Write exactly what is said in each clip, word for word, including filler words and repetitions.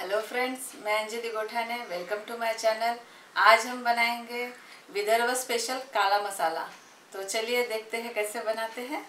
Hello friends, मैं Anjali Gothane. Welcome to my channel. आज हम बनाएंगे विदर्भ स्पेशल काला मसाला। तो चलिए देखते हैं कैसे बनाते हैं।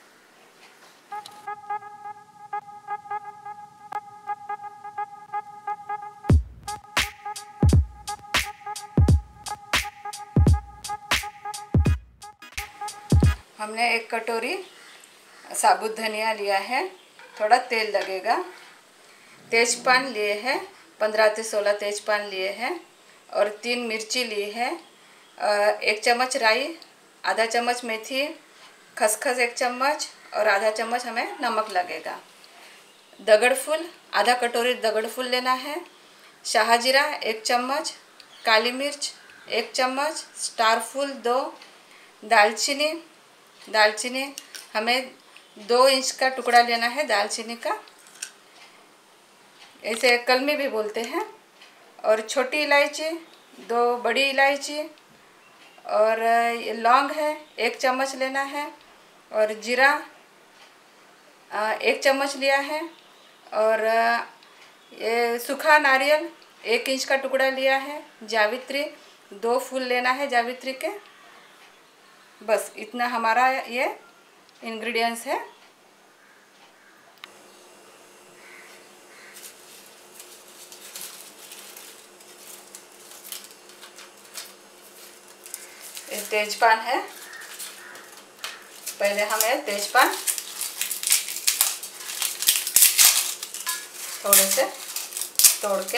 हमने एक कटोरी साबुत धनिया लिया है, थोड़ा तेल लगेगा। तेजपान लिए हैं, पंद्रह से सोलह तेजपान लिए हैं और तीन मिर्ची ली है। एक चम्मच राई, आधा चम्मच मेथी, खसखस एक चम्मच और आधा चम्मच हमें नमक लगेगा। दगड़ फूल आधा कटोरी दगड़ फूल लेना है। शाहजीरा एक चम्मच, काली मिर्च एक चम्मच, स्टार फूल दो, दालचीनी दालचीनी हमें दो इंच का टुकड़ा लेना है दालचीनी का, इसे कलमी भी बोलते हैं। और छोटी इलायची दो, बड़ी इलायची और लौंग है एक चम्मच लेना है और जीरा एक चम्मच लिया है। और ये सूखा नारियल एक इंच का टुकड़ा लिया है। जावित्री दो फूल लेना है जावित्री के। बस इतना हमारा ये इंग्रेडिएंट्स है। ये तेजपान है, पहले हमें तेजपान थोड़े से तोड़ के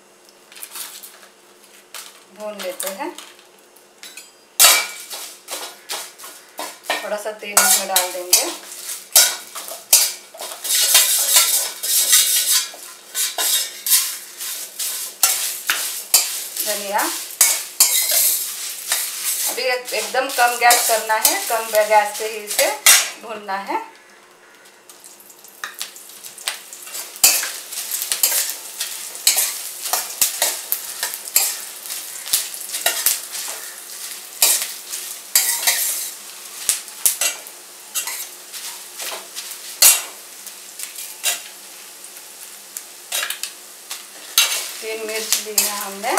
भून लेते हैं। थोड़ा सा तेल इसमें डाल देंगे। धनिया अभी एकदम कम गैस करना है, कम गैस पे ही इसे भूनना है। तीन मिर्च ली है हमने।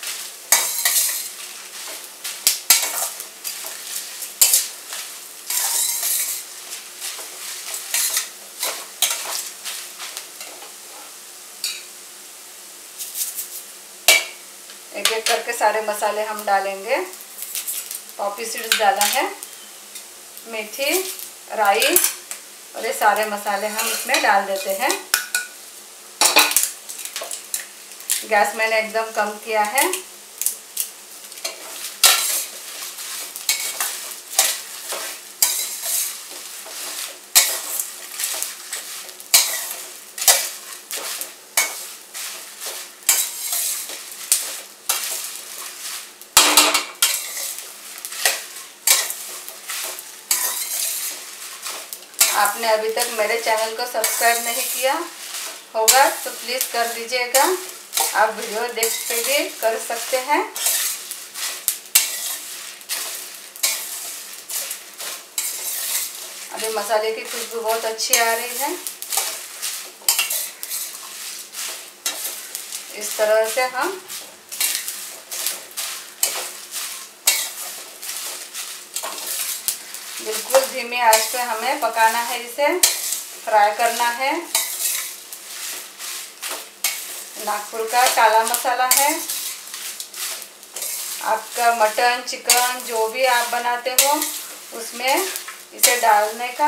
एक एक करके सारे मसाले हम डालेंगे। पॉपी सीड्स डाला है, मेथी, राई और ये सारे मसाले हम इसमें डाल देते हैं। गैस मैंने एकदम कम किया है। आपने अभी तक मेरे चैनल को सब्सक्राइब नहीं किया होगा तो प्लीज़ कर दीजिएगा। आप वीडियो देखते भी कर सकते हैं। अभी मसाले की खुशबू बहुत अच्छी आ रही है। इस तरह से हम बिल्कुल धीमी आंच पे हमें पकाना है, इसे फ्राई करना है। नागपुर का काला मसाला है। आपका मटन, चिकन जो भी आप बनाते हो उसमें इसे डालने का।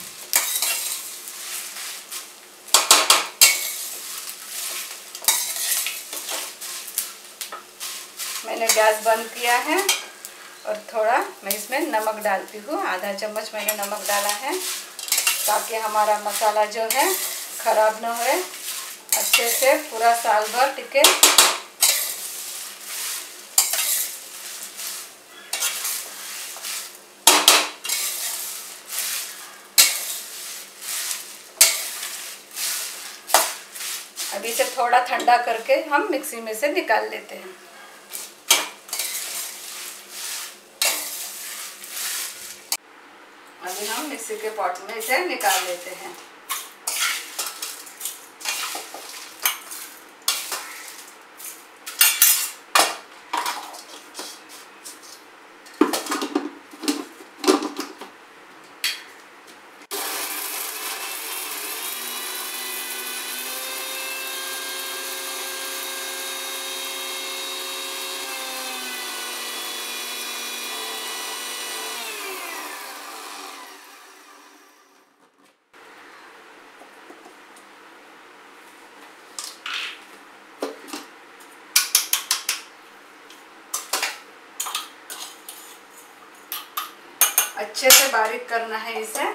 मैंने गैस बंद किया है और थोड़ा मैं इसमें नमक डालती हूँ। आधा चम्मच मैंने नमक डाला है ताकि हमारा मसाला जो है खराब ना हो, अच्छे से पूरा साल भर टिके। अभी इसे थोड़ा ठंडा करके हम मिक्सी में से निकाल लेते हैं। अभी हम मिक्सी के पॉट में इसे निकाल लेते हैं। अच्छे से बारीक करना है इसे।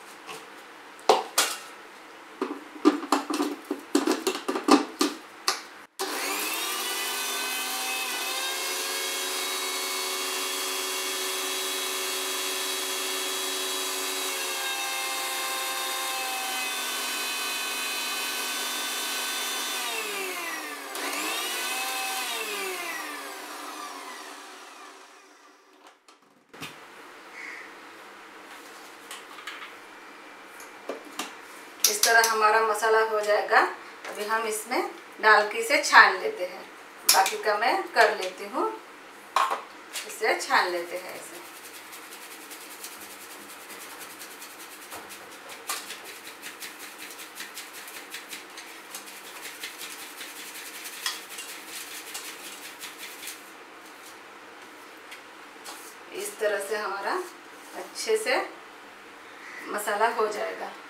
इस तरह हमारा मसाला हो जाएगा। अभी हम इसमें डाल के इसे छान लेते हैं। बाकी का मैं कर लेती हूँ। इसे छान लेते हैं इसे। इस तरह से हमारा अच्छे से मसाला हो जाएगा।